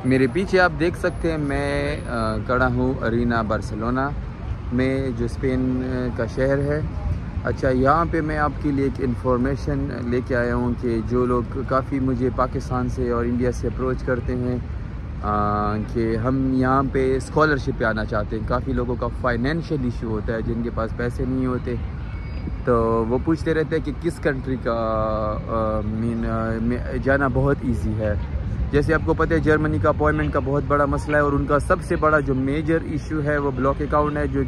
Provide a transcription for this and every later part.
मेरे पीछे आप देख सकते हैं मैं खड़ा हूँ अरीना बार्सिलोना में, जो स्पेन का शहर है। अच्छा, यहाँ पे मैं आपके लिए एक इन्फॉर्मेशन लेके आया हूँ कि जो लोग काफ़ी मुझे पाकिस्तान से और इंडिया से अप्रोच करते हैं कि हम यहाँ पे स्कॉलरशिप पे आना चाहते हैं। काफ़ी लोगों का फाइनेंशियल इशू होता है, जिनके पास पैसे नहीं होते, तो वो पूछते रहते हैं कि किस कंट्री का जाना बहुत इजी है। जैसे आपको पता है जर्मनी का अपॉइंटमेंट का बहुत बड़ा मसला है, और उनका सबसे बड़ा जो मेजर इशू है वो ब्लॉक अकाउंट है, जो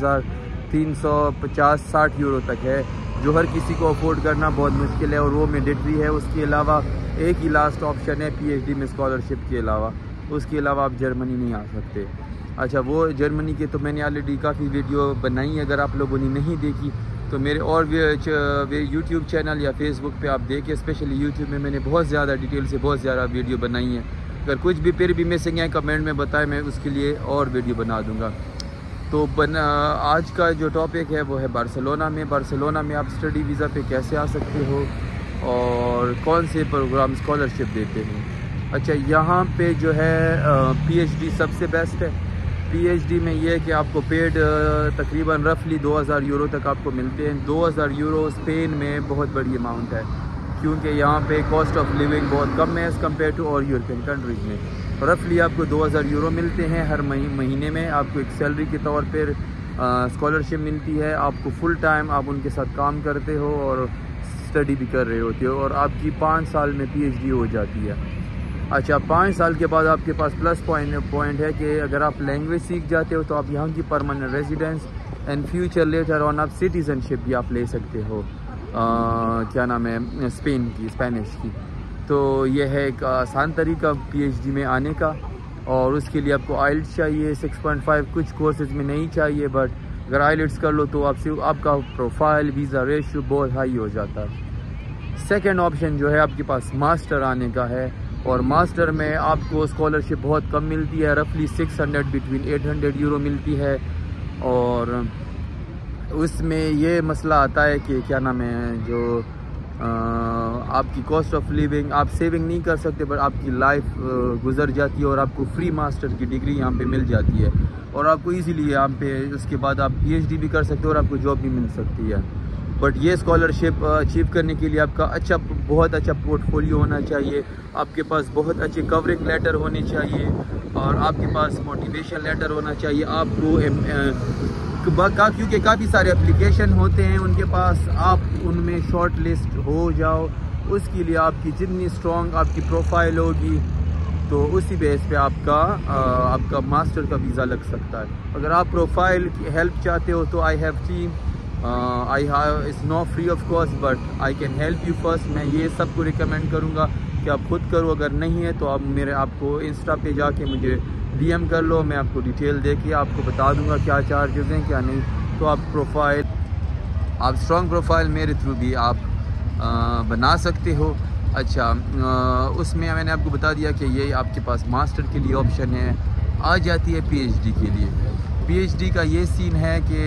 11,350-60 यूरो तक है, जो हर किसी को अफोर्ड करना बहुत मुश्किल है, और वो मैंडेटरी है। उसके अलावा एक ही लास्ट ऑप्शन है पीएचडी में स्कॉलरशिप के अलावा, उसके अलावा आप जर्मनी नहीं आ सकते। अच्छा, वो जर्मनी के तो मैंने ऑलरेडी काफ़ी वीडियो बनाई, अगर आप लोगों ने नहीं देखी तो मेरे और यूट्यूब चैनल या फेसबुक पे आप देखिए। स्पेशली यूट्यूब में मैंने बहुत ज़्यादा डिटेल से बहुत ज़्यादा वीडियो बनाई है। अगर कुछ भी फिर भी मिसिंग है कमेंट में बताएं, मैं उसके लिए और वीडियो बना दूंगा। तो आज का जो टॉपिक है वो है बार्सिलोना में। बार्सिलोना में आप स्टडी वीज़ा पे कैसे आ सकते हो और कौन से प्रोग्राम स्कॉलरशिप देते हैं। अच्छा, यहाँ पे जो है पीएचडी सबसे बेस्ट है। पीएचडी में ये है कि आपको पेड तकरीबन रफली 2000 यूरो तक आपको मिलते हैं। 2000 यूरो स्पेन में बहुत बड़ी अमाउंट है, क्योंकि यहाँ पे कॉस्ट ऑफ लिविंग बहुत कम है एज़ कम्पेयर टू और यूरोपियन कंट्रीज़ में। रफली आपको 2000 यूरो मिलते हैं हर महीने में। आपको एक सैलरी के तौर पर स्कॉलरशिप मिलती है। आपको फुल टाइम आप उनके साथ काम करते हो और स्टडी भी कर रहे होते हो, और आपकी 5 साल में पीएचडी हो जाती है। अच्छा, 5 साल के बाद आपके पास प्लस पॉइंट है कि अगर आप लैंग्वेज सीख जाते हो तो आप यहाँ की permanent residence and future later on आप सिटीज़नशिप भी आप ले सकते हो। क्या नाम है, स्पेनिश की। तो ये है एक आसान तरीका पीएचडी में आने का, और उसके लिए आपको आइल्ट्स चाहिए 6.5, कुछ कोर्सेज में नहीं चाहिए, बट अगर आइल्ट्स कर लो तो आपका प्रोफाइल वीज़ा रेशियो बहुत हाई हो जाता है। सेकेंड ऑप्शन जो है आपके पास मास्टर आने का है, और मास्टर में आपको स्कॉलरशिप बहुत कम मिलती है, रफली 600 बिटवीन 800 यूरो मिलती है। और उसमें ये मसला आता है कि क्या नाम है, जो आपकी कॉस्ट ऑफ लिविंग आप सेविंग नहीं कर सकते, पर आपकी लाइफ गुजर जाती है, और आपको फ्री मास्टर की डिग्री यहाँ पे मिल जाती है, और आपको इजीली यहाँ पे उसके बाद आप पीएचडी भी कर सकते हो और आपको जॉब भी मिल सकती है। बट ये स्कॉलरशिप अचीव करने के लिए आपका बहुत अच्छा पोर्टफोलियो होना चाहिए, आपके पास बहुत अच्छे कवरिंग लेटर होने चाहिए, और आपके पास मोटिवेशन लेटर होना चाहिए। आपको क्योंकि काफ़ी सारे एप्लीकेशन होते हैं उनके पास, आप उनमें शॉर्ट लिस्ट हो जाओ। उसके लिए आपकी जितनी स्ट्रॉन्ग आपकी प्रोफाइल होगी, तो उसी बेस पे आपका मास्टर का वीज़ा लग सकता है। अगर आप प्रोफाइल की हेल्प चाहते हो तो I have team, it's not free of cost, but I can help you first. मैं ये सबको रिकमेंड करूँगा कि आप खुद करो। अगर नहीं है तो आप आपको इंस्टा पे जाके मुझे डीएम कर लो, मैं आपको डिटेल दे के आपको बता दूंगा क्या चार्जेस हैं क्या नहीं। तो आप स्ट्रॉन्ग प्रोफाइल मेरे थ्रू भी आप बना सकते हो। अच्छा, उसमें मैंने आपको बता दिया कि ये आपके पास मास्टर के लिए ऑप्शन है। आ जाती है पीएचडी के लिए। पीएचडी का ये सीन है कि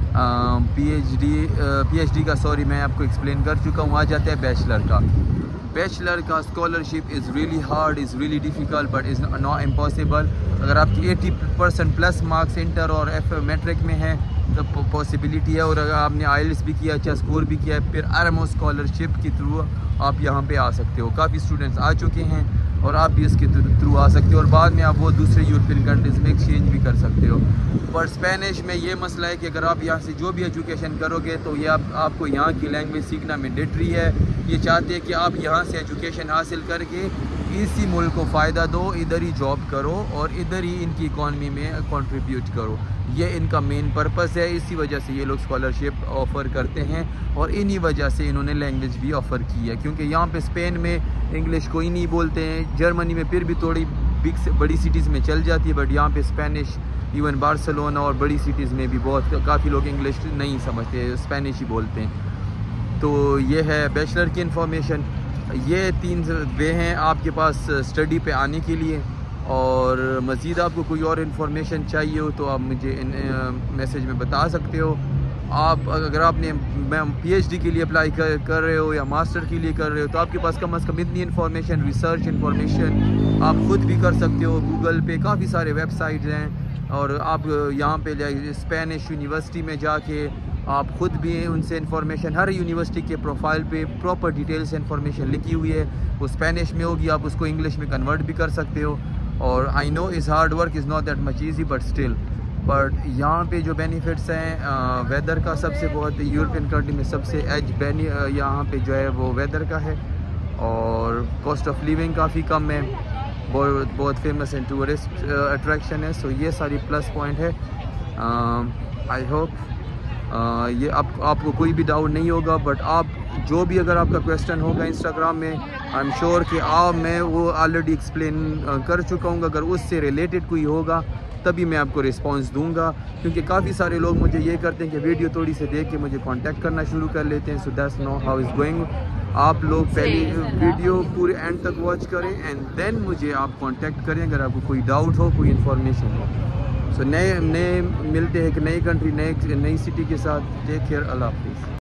पीएचडी का मैं आपको एक्सप्लेन कर चुका हूँ। आ जाता है बैचलर का scholarship is really hard, is really difficult, but is not impossible. अगर आपकी 80% प्लस मार्क्स इंटर और मैट्रिक में है तो पॉसिबिलिटी है, और अगर आपने आइल्ट्स भी किया, अच्छा स्कोर भी किया है, फिर आरएमओ स्कॉलरशिप के थ्रू आप यहाँ पे आ सकते हो। काफ़ी स्टूडेंट्स आ चुके हैं और आप भी इसके थ्रू आ सकते हो, और बाद में आप वो दूसरे यूरोपियन कंट्रीज़ में एक्सचेंज भी कर सकते हो। पर स्पेनिश में ये मसला है कि अगर आप यहाँ से जो भी एजुकेशन करोगे तो ये आपको यहाँ की लैंग्वेज सीखना मैंडेटरी है। ये चाहते हैं कि आप यहाँ से एजुकेशन हासिल करके इसी मुल्क को फ़ायदा दो, इधर ही जॉब करो और इधर ही इनकी इकॉनमी में कंट्रीब्यूट करो। ये इनका मेन पर्पस है। इसी वजह से ये लोग स्कॉलरशिप ऑफ़र करते हैं, और इन्हीं वजह से इन्होंने लैंग्वेज भी ऑफ़र की है, क्योंकि यहाँ पे स्पेन में इंग्लिश कोई नहीं बोलते हैं। जर्मनी में फिर भी थोड़ी बड़ी सिटीज़ में चल जाती है, बट यहाँ पे स्पेनिश, इवन बार्सिलोना और बड़ी सिटीज़ में भी काफ़ी लोग इंग्लिश नहीं समझते, स्पेनिश ही बोलते हैं। तो ये है बैचलर की इन्फॉर्मेशन। ये 3 वे हैं आपके पास स्टडी पे आने के लिए, और मज़ीद आपको कोई और इन्फॉर्मेशन चाहिए हो तो आप मुझे मैसेज में बता सकते हो। आप अगर आपने PhD के लिए अप्लाई कर रहे हो या मास्टर के लिए कर रहे हो, तो आपके पास कम से कम इतनी इन्फॉर्मेशन, रिसर्च इन्फॉर्मेशन आप ख़ुद भी कर सकते हो। गूगल पे काफ़ी सारे वेबसाइट्स हैं, और आप यहाँ पे स्पेनिश यूनिवर्सिटी में जाके आप ख़ुद भी उनसे इन्फॉर्मेशन, हर यूनिवर्सिटी के प्रोफाइल पे प्रॉपर डिटेल से इन्फॉर्मेशन लिखी हुई है, वो स्पेनिश में होगी, आप उसको इंग्लिश में कन्वर्ट भी कर सकते हो। और I know is hard work is not that much easy, but यहाँ पे जो बेनिफिट्स हैं वेदर का, सबसे बहुत यूरोपियन कंट्री में सबसे यहाँ पे जो है वो वेदर का है, और कॉस्ट ऑफ लिविंग काफ़ी कम है, बहुत फेमस है, टूरिस्ट अट्रैक्शन है। सो ये सारी प्लस पॉइंट है। आई होप ये आपको कोई भी डाउट नहीं होगा, बट आप जो भी अगर आपका क्वेश्चन होगा इंस्टाग्राम में, आई एम श्योर कि मैं वो ऑलरेडी एक्सप्लेन कर चुका हूँ। अगर उससे रिलेटेड कोई होगा तभी मैं आपको रिस्पांस दूंगा, क्योंकि काफ़ी सारे लोग मुझे ये करते हैं कि वीडियो थोड़ी से देख के मुझे कांटेक्ट करना शुरू कर लेते हैं। So that's no how is going. आप लोग पहले वीडियो पूरे एंड तक वॉच करें एंड देन मुझे आप कांटेक्ट करें अगर आपको कोई डाउट हो, कोई इन्फॉर्मेशन हो। सो नए मिलते हैं एक नई कंट्री, नई सिटी के साथ। टेक केयर, अल्लाह हाफिज़।